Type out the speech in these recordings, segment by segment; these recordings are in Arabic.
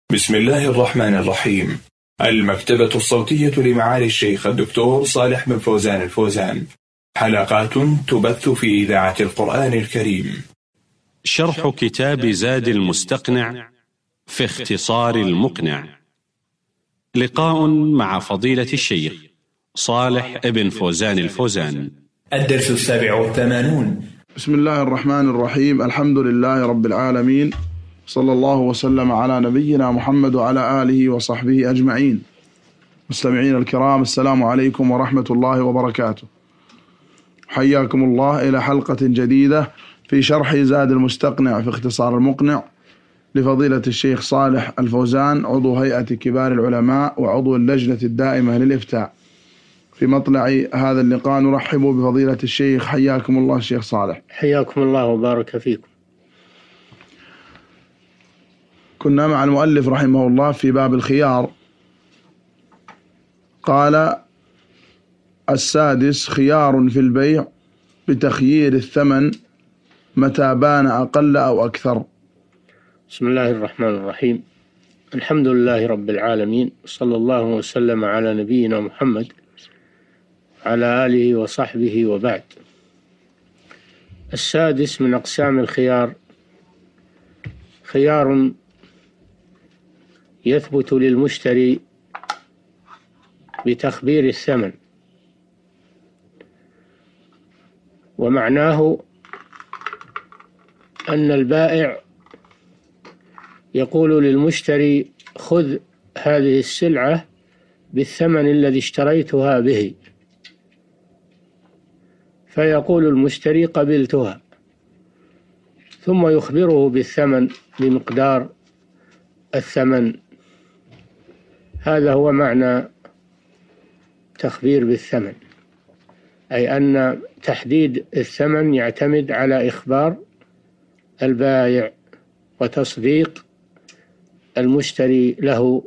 بسم الله الرحمن الرحيم. المكتبة الصوتية لمعالي الشيخ الدكتور صالح بن فوزان الفوزان. حلقات تبث في إذاعة القرآن الكريم. شرح كتاب زاد المستقنع في اختصار المقنع. لقاء مع فضيلة الشيخ صالح بن فوزان الفوزان. الدرس 87. بسم الله الرحمن الرحيم. الحمد لله رب العالمين، صلى الله وسلم على نبينا محمد وعلى آله وصحبه أجمعين. مستمعين الكرام، السلام عليكم ورحمة الله وبركاته. حياكم الله إلى حلقة جديدة في شرح زاد المستقنع في اختصار المقنع لفضيلة الشيخ صالح الفوزان، عضو هيئة كبار العلماء وعضو اللجنة الدائمة للإفتاء. في مطلع هذا اللقاء نرحب بفضيلة الشيخ. حياكم الله الشيخ صالح. حياكم الله وبارك فيكم. كنا مع المؤلف رحمه الله في باب الخيار. قال: السادس: خيار في البيع بتخيير الثمن متى بان أقل أو أكثر. بسم الله الرحمن الرحيم. الحمد لله رب العالمين، صلى الله وسلم على نبينا محمد على آله وصحبه وبعد. السادس من أقسام الخيار خيار يثبت للمشتري بتخبير الثمن، ومعناه أن البائع يقول للمشتري: خذ هذه السلعة بالثمن الذي اشتريتها به، فيقول المشتري: قبلتها، ثم يخبره بالثمن بمقدار الثمن. هذا هو معنى تخبير بالثمن، أي أن تحديد الثمن يعتمد على إخبار البائع وتصديق المشتري له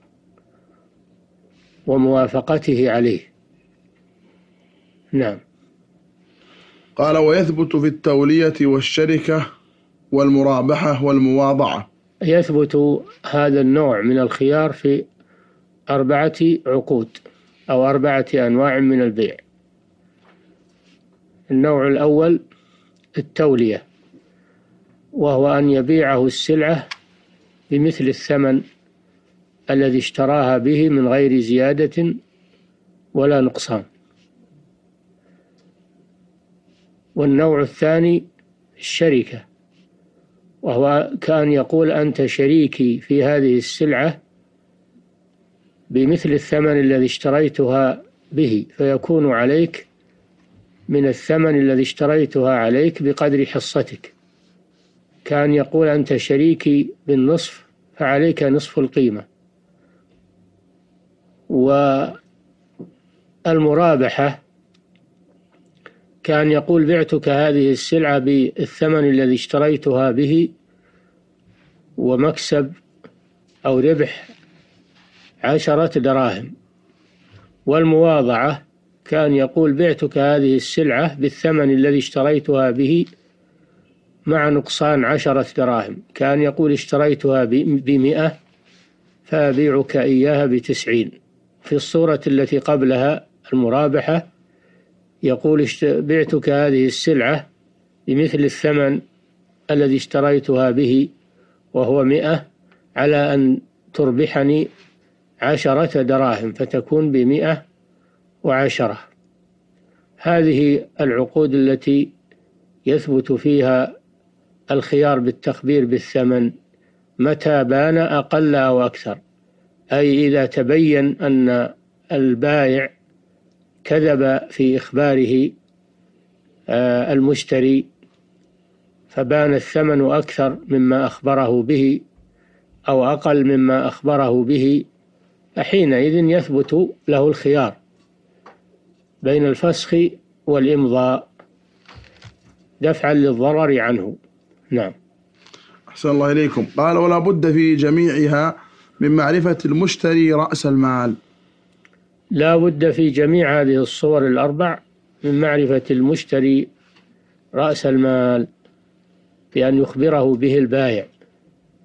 وموافقته عليه. نعم. قال: ويثبت في التولية والشركة والمرابحة والمواضعة. يثبت هذا النوع من الخيار في 4 عقود أو 4 أنواع من البيع. النوع الأول التولية، وهو أن يبيعه السلعة بمثل الثمن الذي اشتراها به من غير زيادة ولا نقصان. والنوع الثاني الشركة، وهو كان يقول: أنت شريكي في هذه السلعة بمثل الثمن الذي اشتريتها به، فيكون عليك من الثمن الذي اشتريتها عليك بقدر حصتك. كان يقول: أنت شريكي بالنصف فعليك نصف القيمة. والمرابحة كان يقول: بعتك هذه السلعة بالثمن الذي اشتريتها به ومكسب أو ربح 10 دراهم. والمواضعة كان يقول: بعتك هذه السلعة بالثمن الذي اشتريتها به مع نقصان 10 دراهم. كان يقول: اشتريتها ب100 فأبيعك إياها ب90. في الصورة التي قبلها المرابحة يقول: بعتك هذه السلعة بمثل الثمن الذي اشتريتها به وهو 100 على أن تربحني 10 دراهم فتكون ب110. هذه العقود التي يثبت فيها الخيار بالتخبير بالثمن متى بان أقل أو أكثر، أي إذا تبين أن البائع كذب في إخباره المشتري فبان الثمن أكثر مما أخبره به أو أقل مما أخبره به، فحينئذ يثبت له الخيار بين الفسخ والإمضاء دفعا للضرر عنه. نعم. أحسن الله إليكم. قال: ولا بد في جميعها من معرفة المشتري رأس المال. لا بد في جميع هذه الصور 4 من معرفة المشتري رأس المال، بأن يخبره به البائع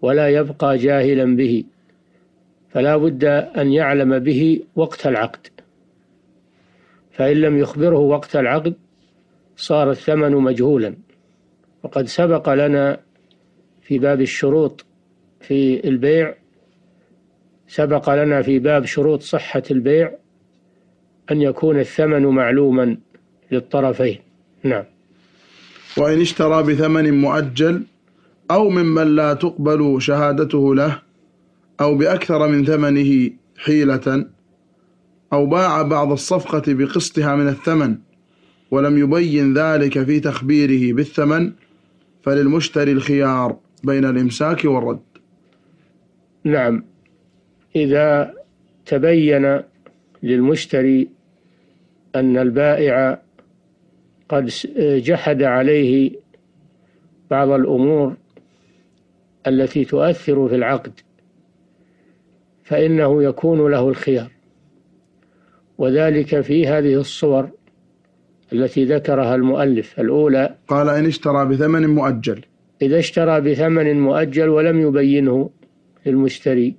ولا يبقى جاهلا به، فلا بد أن يعلم به وقت العقد، فإن لم يخبره وقت العقد صار الثمن مجهولا. وقد سبق لنا في باب الشروط في البيع، سبق لنا في باب شروط صحة البيع أن يكون الثمن معلوما للطرفين. نعم. وإن اشترى بثمن مؤجل أو ممن لا تقبل شهادته له أو بأكثر من ثمنه حيلة، أو باع بعض الصفقة بقسطها من الثمن ولم يبين ذلك في تخبيره بالثمن، فللمشتري الخيار بين الإمساك والرد. نعم، إذا تبين للمشتري أن البائع قد جحد عليه بعض الأمور التي تؤثر في العقد، فإنه يكون له الخيار، وذلك في هذه الصور التي ذكرها المؤلف. الأولى قال إن اشترى بثمن مؤجل، إذا اشترى بثمن مؤجل ولم يبينه للمشتري،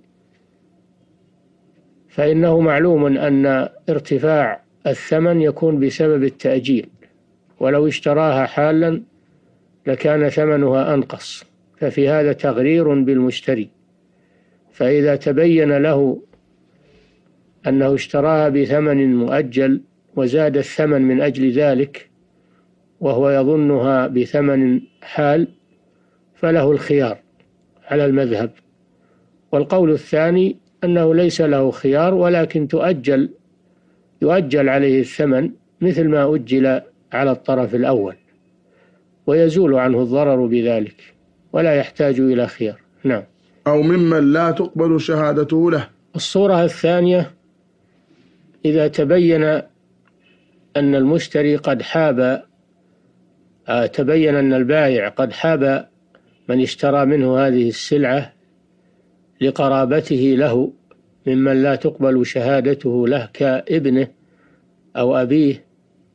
فإنه معلوم أن ارتفاع الثمن يكون بسبب التأجيل، ولو اشتراها حالا لكان ثمنها أنقص، ففي هذا تغرير بالمشتري. فإذا تبين له أنه اشتراها بثمن مؤجل وزاد الثمن من أجل ذلك وهو يظنها بثمن حال، فله الخيار على المذهب. والقول الثاني أنه ليس له خيار، ولكن يؤجل عليه الثمن مثل ما أجل على الطرف الأول، ويزول عنه الضرر بذلك ولا يحتاج إلى خيار. نعم. أو ممن لا تقبل شهادته له. الصورة الثانية إذا تبين أن المشتري قد تبين أن البائع قد حاب من اشترى منه هذه السلعة لقرابته له ممن لا تقبل شهادته له كابنه أو أبيه،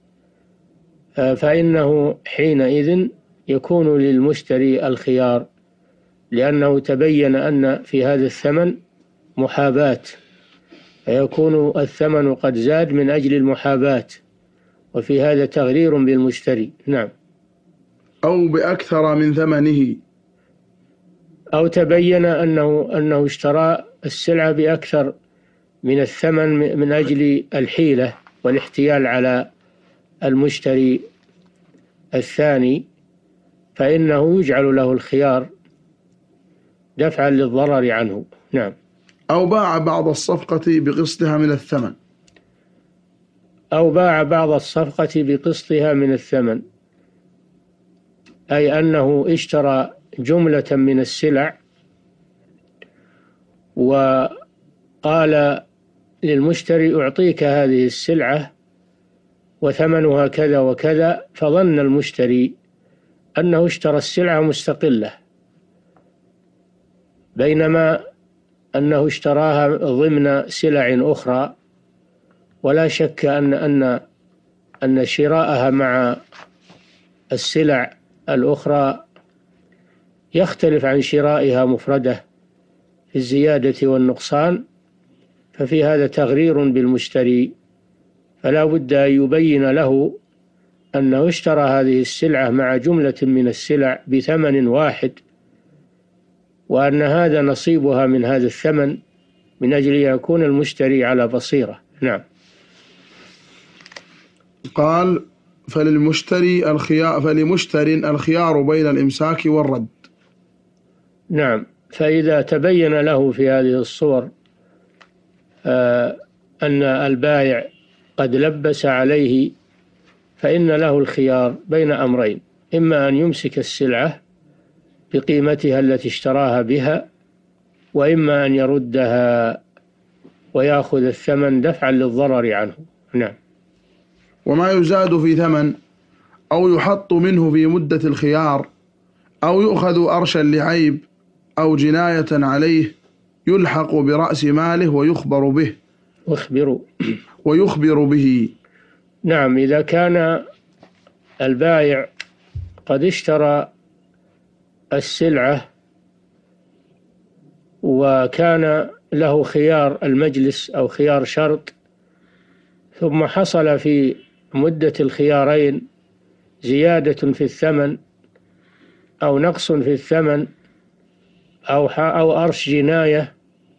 فإنه حينئذ يكون للمشتري الخيار، لأنه تبين أن في هذا الثمن محاباة، فيكون الثمن قد زاد من أجل المحاباة، وفي هذا تغرير بالمشتري. نعم. أو بأكثر من ثمنه، أو تبين أنه اشترى السلعة بأكثر من الثمن من أجل الحيلة والاحتيال على المشتري الثاني، فإنه يجعل له الخيار دفعا للضرر عنه. نعم. أو باع بعض الصفقة بقسطها من الثمن، أو باع بعض الصفقة بقسطها من الثمن، أي أنه اشترى جملة من السلع وقال للمشتري أعطيك هذه السلعة وثمنها كذا وكذا، فظن المشتري أنه اشترى السلعة مستقلة، بينما أنه اشتراها ضمن سلع أخرى، ولا شك أن شراءها مع السلع الأخرى يختلف عن شرائها مفردة في الزيادة والنقصان، ففي هذا تغرير بالمشتري، فلا بد أن يبين له أنه اشترى هذه السلعة مع جملة من السلع بثمن واحد، وأن هذا نصيبها من هذا الثمن، من أجل يكون المشتري على بصيرة. نعم. قال فلمشتري الخيار بين الإمساك والرد. نعم. فإذا تبين له في هذه الصور أن البائع قد لبس عليه، فإن له الخيار بين أمرين: إما أن يمسك السلعة بقيمتها التي اشتراها بها، وإما أن يردها ويأخذ الثمن دفعا للضرر عنه. نعم. وما يزاد في ثمن أو يحط منه في مدة الخيار أو يؤخذ أرشا لعيب أو جناية عليه يلحق برأس ماله ويخبر به. نعم. إذا كان البائع قد اشترى السلعة وكان له خيار المجلس أو خيار شرط، ثم حصل في مدة الخيارين زيادة في الثمن أو نقص في الثمن أو أرش جناية،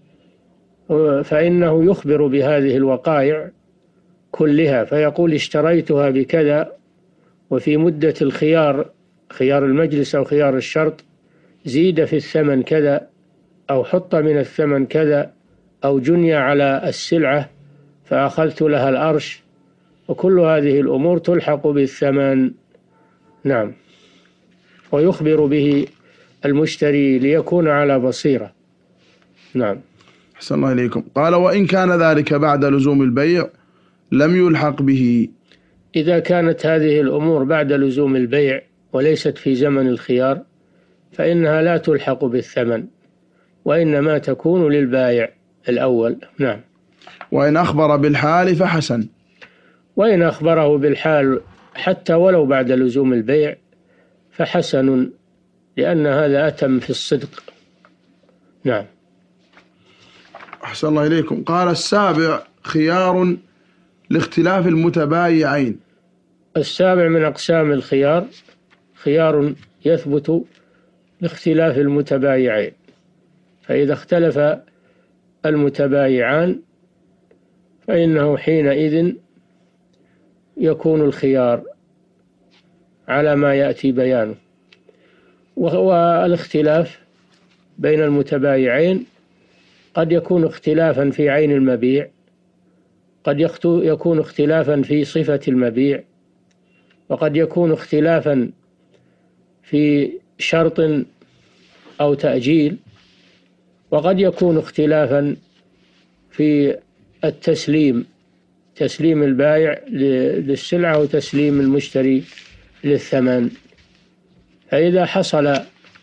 فإنه يخبر بهذه الوقائع كلها، فيقول اشتريتها بكذا، وفي مدة الخيار، خيار المجلس أو خيار الشرط، زيد في الثمن كذا، أو حط من الثمن كذا، أو جني على السلعة فأخذت لها الأرش، وكل هذه الأمور تلحق بالثمن. نعم، ويخبر به المشتري ليكون على بصيرة. نعم. أحسن الله إليكم. قال: وإن كان ذلك بعد لزوم البيع لم يلحق به. إذا كانت هذه الأمور بعد لزوم البيع وليست في زمن الخيار فإنها لا تلحق بالثمن، وإنما تكون للبائع الأول. نعم. وإن أخبر بالحال فحسن. وإن أخبره بالحال حتى ولو بعد لزوم البيع فحسن، لأن هذا أتم في الصدق. نعم. أحسن الله إليكم. قال: السابع خيار لاختلاف المتبايعين. السابع من أقسام الخيار خيار يثبت لاختلاف المتبايعين، فإذا اختلف المتبايعان فإنه حينئذ يكون الخيار على ما يأتي بيانه. والاختلاف بين المتبايعين قد يكون اختلافا في عين المبيع، قد يكون اختلافا في صفة المبيع، وقد يكون اختلافا في شرط أو تأجيل، وقد يكون اختلافا في التسليم، تسليم البائع للسلعة وتسليم المشتري للثمن. فإذا حصل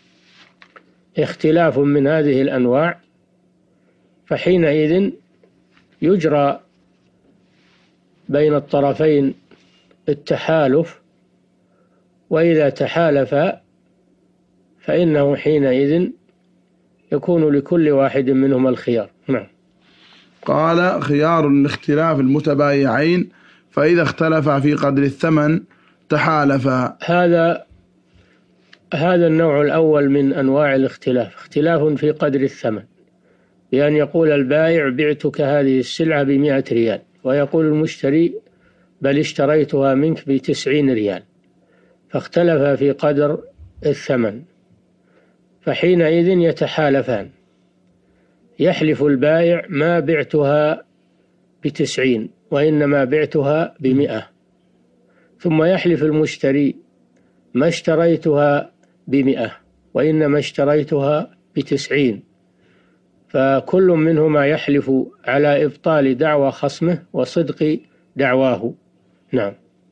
اختلاف من هذه الأنواع فحينئذ يجرى بين الطرفين التحالف، وإذا تحالف فإنه حينئذ يكون لكل واحد منهما الخيار. نعم. قال: خيار لاختلاف المتبايعين، فإذا اختلفا في قدر الثمن تحالفا. هذا النوع الأول من أنواع الاختلاف، اختلاف في قدر الثمن، بأن يقول البائع: بعتك هذه السلعة ب100 ريال، ويقول المشتري: بل اشتريتها منك ب90 ريال، فاختلف في قدر الثمن، فحينئذ يتحالفان. يحلف البائع: ما بعتها ب90 وإنما بعتها ب100، ثم يحلف المشتري: ما اشتريتها ب100 وإنما اشتريتها ب90، فكل منهما يحلف على إبطال دعوى خصمه وصدق دعواه. نعم.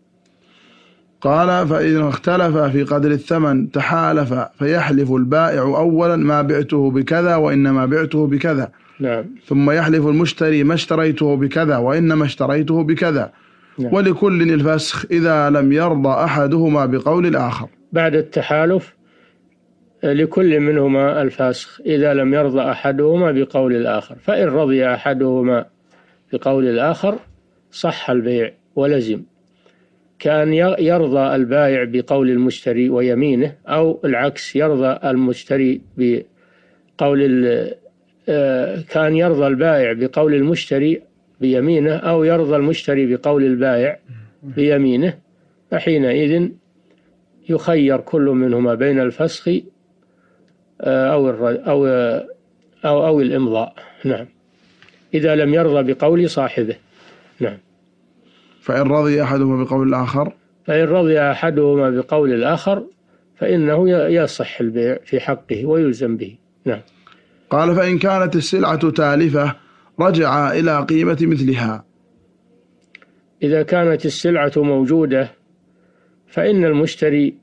قال: فإذا اختلف في قدر الثمن تحالف، فيحلف البائع أولا: ما بعته بكذا وإنما بعته بكذا. نعم. ثم يحلف المشتري: ما اشتريته بكذا وإنما اشتريته بكذا. نعم. ولكل الفسخ إذا لم يرضى أحدهما بقول الآخر. بعد التحالف لكل منهما الفسخ إذا لم يرضى أحدهما بقول الآخر، فإن رضي أحدهما بقول الآخر صح البيع ولزم، كان يرضى البائع بقول المشتري ويمينه، أو العكس، يرضى المشتري كان يرضى البائع بقول المشتري بيمينه، أو يرضى المشتري بقول البائع بيمينه، فحينئذ يخير كل منهما بين الفسخ أو الإمضاء. نعم، إذا لم يرضى بقول صاحبه. نعم. فإن رضي أحدهما بقول الآخر فإنه يصح البيع في حقه ويلزم به. نعم. قال: فإن كانت السلعة تالفة رجع إلى قيمة مثلها. إذا كانت السلعة موجودة فإن المشتري،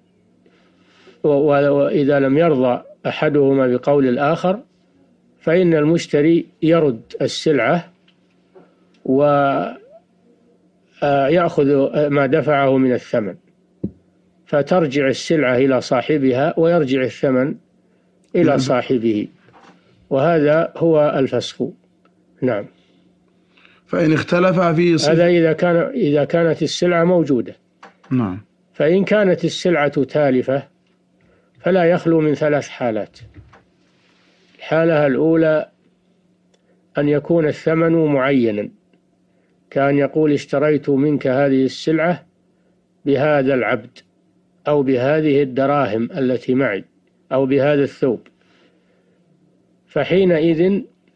وإذا لم يرضى أحدهما بقول الآخر، فإن المشتري يرد السلعة ويأخذ ما دفعه من الثمن، فترجع السلعة إلى صاحبها ويرجع الثمن إلى صاحبه. وهذا هو الفسخ. نعم. فإن اختلف في هذا إذا كانت السلعة موجودة. نعم. فإن كانت السلعة تالفة فلا يخلو من 3 حالات. الحالة الأولى أن يكون الثمن معينا، كان يقول اشتريت منك هذه السلعة بهذا العبد، أو بهذه الدراهم التي معي، أو بهذا الثوب. فحينئذ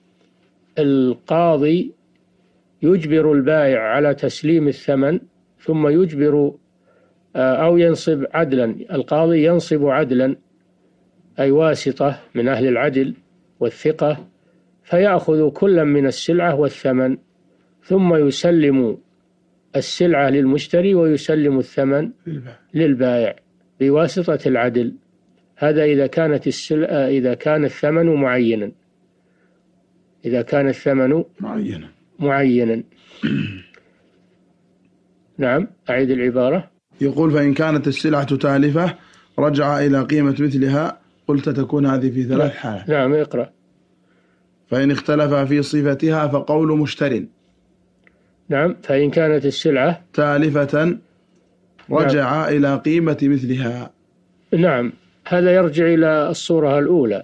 القاضي يجبر البائع على تسليم الثمن، ثم يجبر أو ينصب عدلا. القاضي ينصب عدلا، أي واسطة من أهل العدل والثقة، فيأخذ كلا من السلعة والثمن، ثم يسلم السلعة للمشتري ويسلم الثمن للبائع بواسطة العدل. هذا إذا كان الثمن معينا. إذا كان الثمن معينا. نعم. أعيد العبارة. يقول: فإن كانت السلعة تالفة رجع إلى قيمة مثلها، قلت تكون هذه في 3 حالات. نعم. اقرأ. فإن اختلف في صفتها فقول مشتر. نعم. فإن كانت السلعة تالفة رجع إلى قيمة مثلها. نعم. هذا يرجع إلى الصورة الأولى.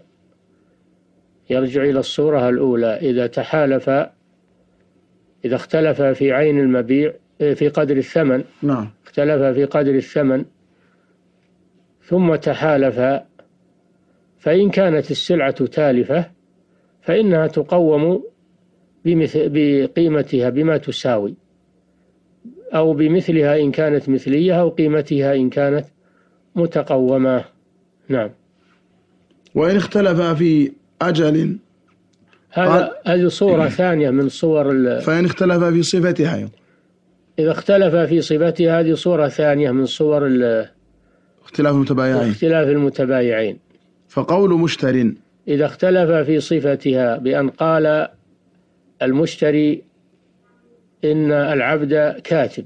إذا اختلف في عين المبيع في قدر الثمن. نعم. اختلف في قدر الثمن ثم تحالف، فإن كانت السلعة تالفة فإنها تقوم بقيمتها بما تساوي، أو بمثلها إن كانت مثلية، أو قيمتها إن كانت متقومة. نعم. وإن اختلف في أجل، هذه صورة ثانية من صور فإن اختلف في صفتها. إذا اختلف في صفتها هذه صورة ثانية من صور اختلاف المتبايعين. فقول مشتر إذا اختلف في صفتها بأن قال المشتري إن العبد كاتب،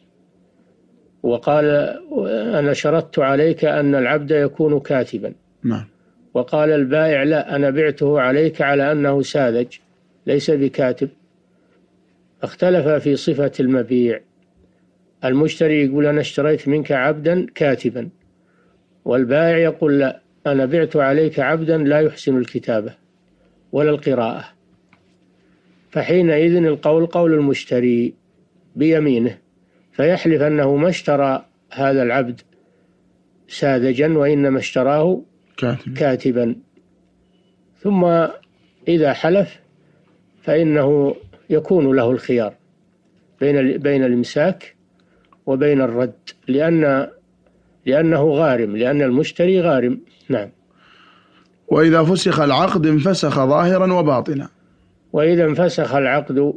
وقال أنا شرطت عليك أن العبد يكون كاتبا. نعم. وقال البائع لا، أنا بعته عليك على أنه ساذج ليس بكاتب. اختلف في صفة المبيع. المشتري يقول أنا اشتريت منك عبدا كاتبا، والبائع يقول لا، أنا بعت عليك عبدا لا يحسن الكتابة ولا القراءة. فحينئذ القول قول المشتري بيمينه، فيحلف أنه ما اشترى هذا العبد ساذجا، وإنما اشتراه كاتبا. ثم إذا حلف فإنه يكون له الخيار بين الإمساك وبين الرد، لأنه غارم، لأن المشتري غارم. نعم. وإذا فسخ العقد انفسخ ظاهرا وباطنا. وإذا انفسخ العقد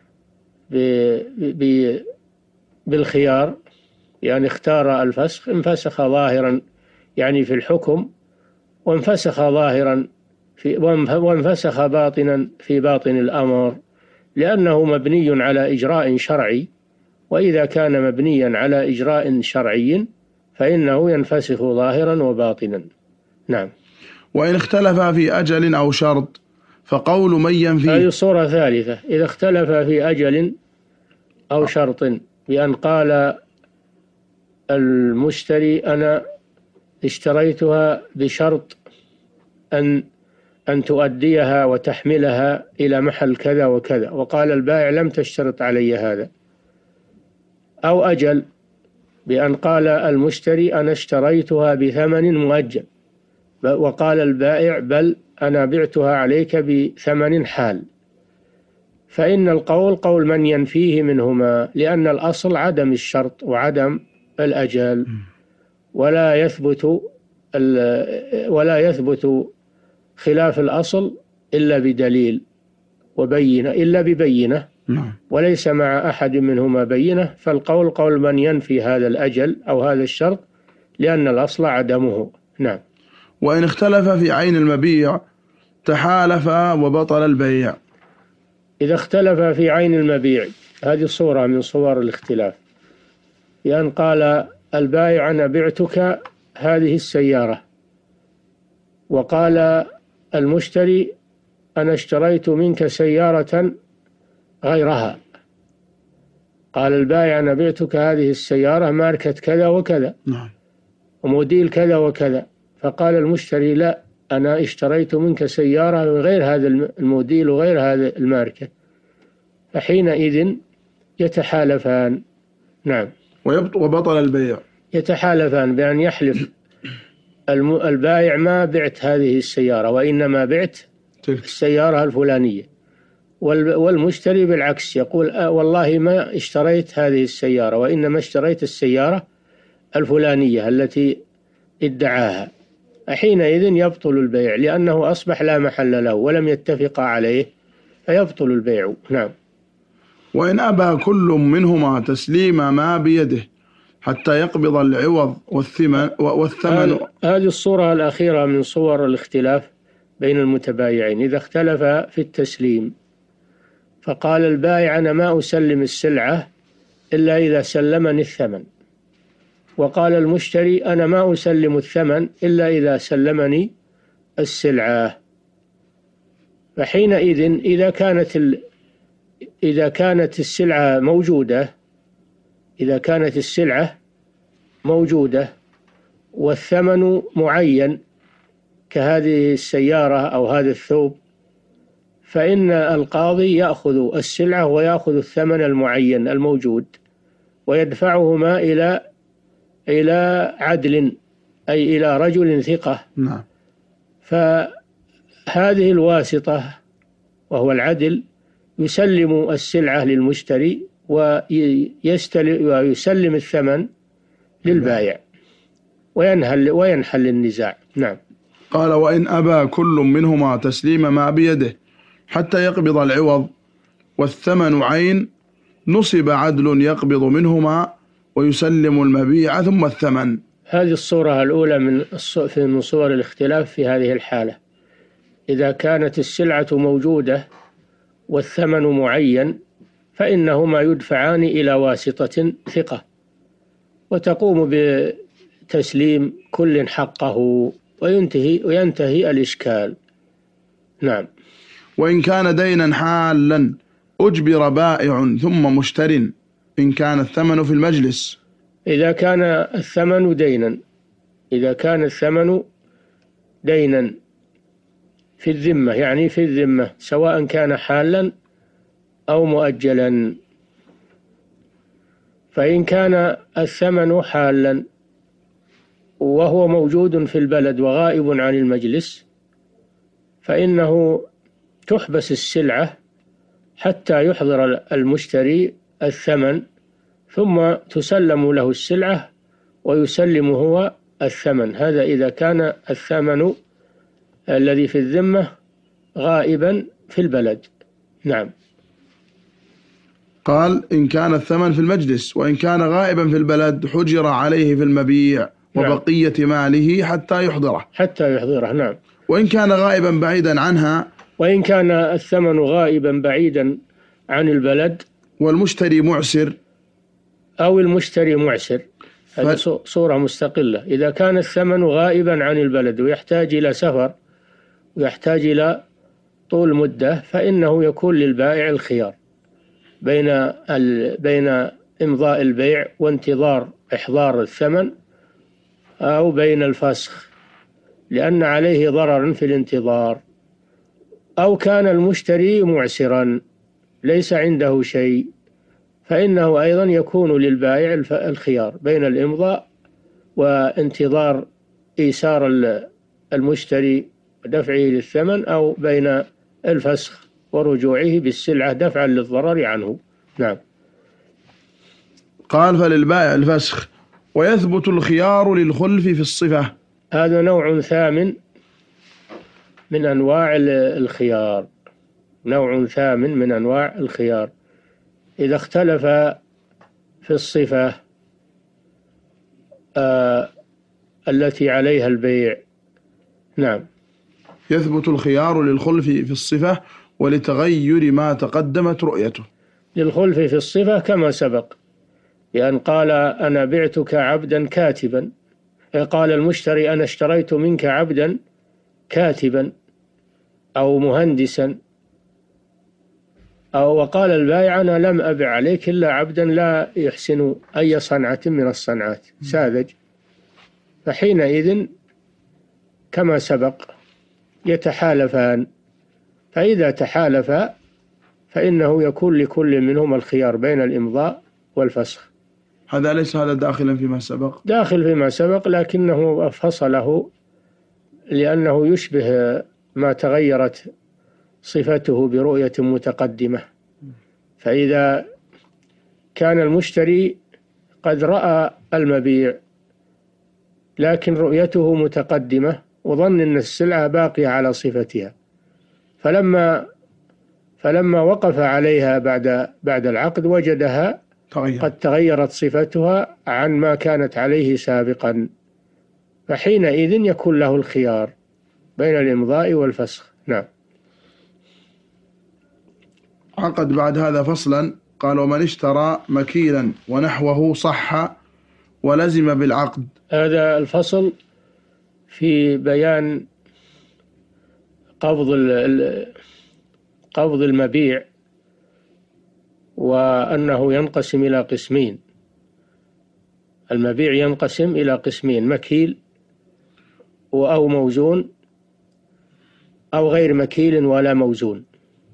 بالخيار، يعني اختار الفسخ، انفسخ ظاهرا يعني في الحكم، وانفسخ ظاهرا وانفسخ باطنا في باطن الأمر، لأنه مبني على إجراء شرعي. وإذا كان مبنيا على إجراء شرعي فإنه ينفسخ ظاهرا وباطنا. نعم. وإن اختلف في أجل أو شرط فقول من ينفيه. هذه صورة ثالثة. إذا اختلف في أجل أو شرط، بأن قال المشتري أنا اشتريتها بشرط أن تؤديها وتحملها إلى محل كذا وكذا، وقال البائع لم تشترط علي هذا. أو أجل، بأن قال المشتري أنا اشتريتها بثمن مؤجل، وقال البائع بل أنا بعتها عليك بثمن حال. فإن القول قول من ينفيه منهما، لأن الأصل عدم الشرط وعدم الأجل، ولا يثبت خلاف الأصل إلا بدليل وبينة، إلا ببينة، وليس مع أحد منهما بينة. فالقول قول من ينفي هذا الأجل أو هذا الشرط، لأن الأصل عدمه. نعم. وإن اختلف في عين المبيع تحالف وبطل البيع. إذا اختلف في عين المبيع، هذه صورة من صور الاختلاف، بأن قال البائع أنا بعتك هذه السيارة، وقال المشتري أنا اشتريت منك سيارة غيرها. قال البائع: أنا بعتك هذه السيارة ماركة كذا وكذا وموديل كذا وكذا. فقال المشتري: لا، أنا اشتريت منك سيارة غير هذا الموديل وغير هذا الماركة. فحينئذ يتحالفان. نعم. وبطل البيع. يتحالفان بأن يحلف البائع: ما بعت هذه السيارة وإنما بعت السيارة الفلانية. والمشتري بالعكس يقول: والله ما اشتريت هذه السيارة وإنما اشتريت السيارة الفلانية التي ادعاها. حينئذ يبطل البيع لأنه أصبح لا محل له ولم يتفقا عليه، فيبطل البيع. نعم. وإن أبى كل منهما تسليم ما بيده حتى يقبض العوض والثمن. هذه الصورة الأخيرة من صور الاختلاف بين المتبايعين. إذا اختلف في التسليم فقال البائع: أنا ما أسلم السلعة إلا إذا سلمني الثمن، وقال المشتري: أنا ما أسلم الثمن إلا إذا سلمني السلعة. فحينئذ إذا كانت السلعة موجودة والثمن معين كهذه السيارة أو هذا الثوب، فإن القاضي يأخذ السلعة ويأخذ الثمن المعين الموجود ويدفعهما إلى عدل، أي إلى رجل ثقة. نعم. فهذه الواسطة وهو العدل يسلم السلعة للمشتري ويسلم الثمن للبائع وينحل النزاع. نعم. قال: وإن أبى كل منهما تسليم ما بيده حتى يقبض العوض والثمن عين نصب عدل يقبض منهما ويسلم المبيع ثم الثمن. هذه الصورة الأولى من صور الاختلاف في هذه الحالة. إذا كانت السلعة موجودة والثمن معين فإنهما يدفعان إلى واسطة ثقة وتقوم بتسليم كل حقه وينتهي الإشكال. نعم. وإن كان دينا حالا أجبر بائع ثم مشتر إن كان الثمن في المجلس. إذا كان الثمن دينا في الذمة، يعني في الذمة، سواء كان حالا أو مؤجلا. فإن كان الثمن حالا وهو موجود في البلد وغائب عن المجلس فإنه تحبس السلعة حتى يحضر المشتري الثمن، ثم تسلم له السلعة ويسلم هو الثمن. هذا إذا كان الثمن الذي في الذمة غائبا في البلد. نعم. قال: إن كان الثمن في المجلس، وإن كان غائبا في البلد حجر عليه في المبيع وبقية ماله حتى يحضره. نعم. وإن كان غائبا بعيدا عنها، وإن كان الثمن غائبا بعيدا عن البلد والمشتري معسر أو المشتري معسر، هذه صورة مستقلة. إذا كان الثمن غائبا عن البلد ويحتاج إلى سفر ويحتاج إلى طول مدة فإنه يكون للبائع الخيار بين إمضاء البيع وانتظار إحضار الثمن أو بين الفسخ، لأن عليه ضرر في الانتظار. أو كان المشتري معسرا ليس عنده شيء فإنه أيضا يكون للبائع الخيار بين الإمضاء وانتظار إيسار المشتري ودفعه للثمن، أو بين الفسخ ورجوعه بالسلعة دفعا للضرر عنه. نعم. قال: فللبائع الفسخ ويثبت الخيار للخلف في الصفة. هذا نوع ثامن من أنواع الخيار. إذا اختلف في الصفة التي عليها البيع. نعم. يثبت الخيار للخلف في الصفة ولتغير ما تقدمت رؤيته. للخلف في الصفة كما سبق، لأن قال: أنا بعتك عبدا كاتبا، قال المشتري: أنا اشتريت منك عبدا كاتبا، أو مهندسا، أو وقال البائع أنا لم أبع عليك إلا عبدا لا يحسن أي صنعة من الصنعات، ساذج، فحينئذ كما سبق يتحالفان، فإذا تحالفا فإنه يكون لكل منهما الخيار بين الإمضاء والفسخ. هذا ليس هذا داخلا فيما سبق؟ داخل فيما سبق، لكنه فصله لأنه يشبه ما تغيرت صفته برؤية متقدمة. فإذا كان المشتري قد رأى المبيع لكن رؤيته متقدمة وظن أن السلعة باقية على صفتها، فلما وقف عليها بعد العقد وجدها قد تغيرت صفتها عن ما كانت عليه سابقا، فحينئذ يكون له الخيار بين الإمضاء والفسخ. نعم. عقد بعد هذا فصلا، قال ومن اشترى مكيلا ونحوه صح ولزم بالعقد. هذا الفصل في بيان قبض المبيع، وأنه ينقسم إلى قسمين. المبيع ينقسم إلى قسمين: مكيل أو موزون، أو غير مكيل ولا موزون،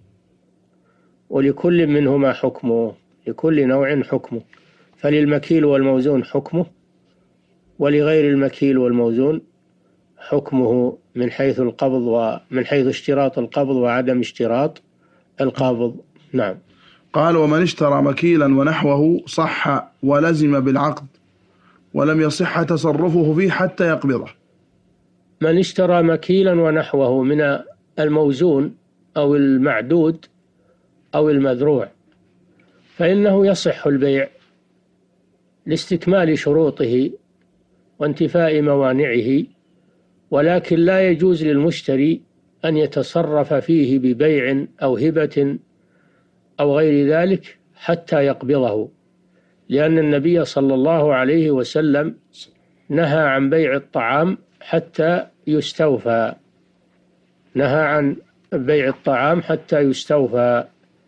ولكل منهما حكمه، لكل نوع حكمه، فللمكيل والموزون حكمه، ولغير المكيل والموزون حكمه من حيث القبض ومن حيث اشتراط القبض وعدم اشتراط القابض. نعم. قال ومن اشترى مكيلا ونحوه صح ولزم بالعقد ولم يصح تصرفه فيه حتى يقبضه. من اشترى مكيلا ونحوه من الموزون أو المعدود أو المذروع فإنه يصح البيع لاستكمال شروطه وانتفاء موانعه، ولكن لا يجوز للمشتري أن يتصرف فيه ببيع أو هبة أو غير ذلك حتى يقبضه، لأن النبي صلى الله عليه وسلم نهى عن بيع الطعام حتى يستوفى، نهى عن بيع الطعام حتى يستوفى،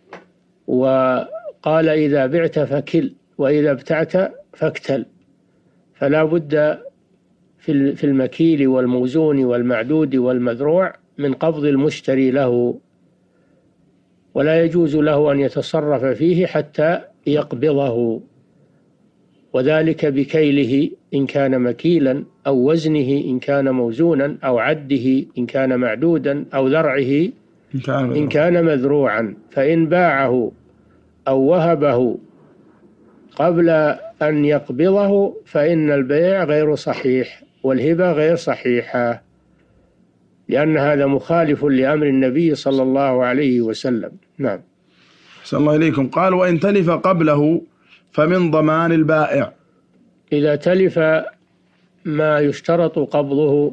وقال إذا بعت فكل وإذا ابتعت فاكتل، فلا بد في المكيل والموزون والمعدود والمذروع من قبض المشتري له، ولا يجوز له أن يتصرف فيه حتى يقبضه، وذلك بكيله إن كان مكيلا، أو وزنه إن كان موزونا، أو عده إن كان معدودا، أو ذرعه إن كان مذروعا. فإن باعه أو وهبه قبل أن يقبضه فإن البيع غير صحيح والهبة غير صحيحة، لأن هذا مخالف لأمر النبي صلى الله عليه وسلم. نعم. أحسن الله إليكم. قال وإن تلف قبله فمن ضمان البائع. إذا تلف ما يشترط قبضه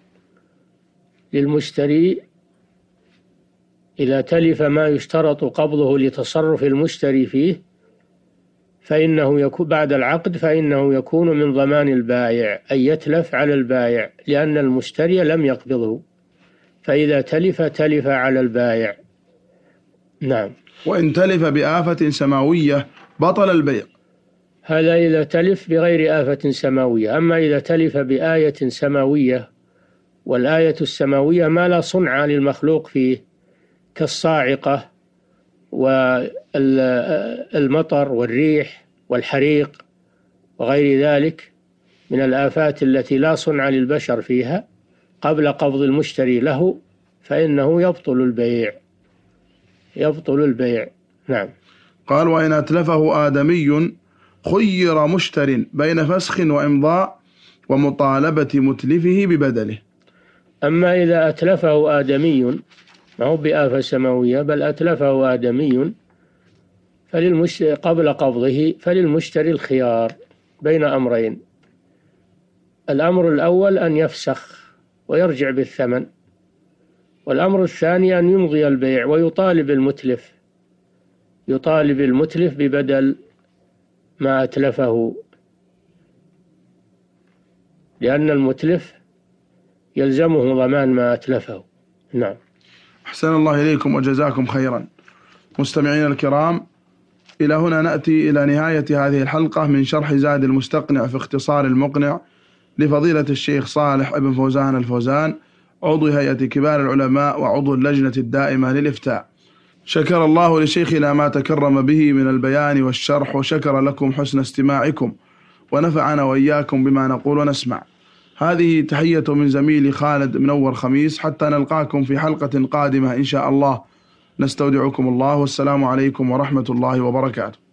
للمشتري، إذا تلف ما يشترط قبضه لتصرف المشتري فيه فإنه يكون بعد العقد، فإنه يكون من ضمان البائع، أي يتلف على البائع لأن المشتري لم يقبضه، فإذا تلف على البائع. نعم. وإن تلف بآفة سماوية بطل البيع. هذا إذا تلف بغير آفة سماوية. أما إذا تلف بآية سماوية، والآية السماوية ما لا صنع للمخلوق فيه، كالصاعقة والمطر والريح والحريق وغير ذلك من الآفات التي لا صنع للبشر فيها، قبل قبض المشتري له فإنه يبطل البيع. نعم. قال وإن أتلفه آدمي خير مشتر بين فسخ وإمضاء ومطالبة متلفه ببدله. أما إذا أتلفه آدمي، ما هو بآفة سماوية بل أتلفه آدمي، قبل قبضه فللمشتري الخيار بين أمرين: الأمر الأول أن يفسخ ويرجع بالثمن، والأمر الثاني أن يمضي البيع ويطالب المتلف ببدل ما أتلفه، لأن المتلف يلزمه ضمان ما أتلفه. نعم. أحسن الله إليكم وجزاكم خيرا. مستمعين الكرام، إلى هنا نأتي إلى نهاية هذه الحلقة من شرح زاد المستقنع في اختصار المقنع لفضيلة الشيخ صالح بن فوزان الفوزان، عضو هيئة كبار العلماء وعضو اللجنة الدائمة للإفتاء. شكر الله لشيخنا ما تكرم به من البيان والشرح، وشكر لكم حسن استماعكم، ونفعنا وإياكم بما نقول ونسمع. هذه تحية من زميلي خالد منور خميس، حتى نلقاكم في حلقة قادمة إن شاء الله. نستودعكم الله، والسلام عليكم ورحمة الله وبركاته.